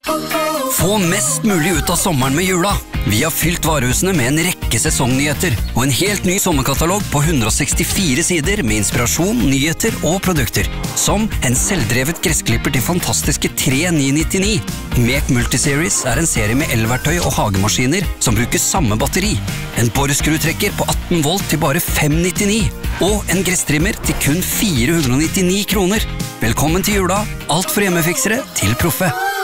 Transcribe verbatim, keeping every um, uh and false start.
Få mest mulig ut av sommeren med jula. Vi har fylt varehusene med en rekke sesongnyheter og en helt ny sommerkatalog på hundre og sekstifire sider med inspirasjon, nyheter og produkter. Som en selvdrevet gressklipper til fantastiske tre ni nittini. Mek Multiseries er en serie med elverktøy og hagemaskiner som bruker samme batteri. En boreskrutrekker på atten volt til bare fem nittini. Og en gresstrimmer til kun fire hundre og nittini kroner. Velkommen til jula. Alt for hjemmefiksere til proffe.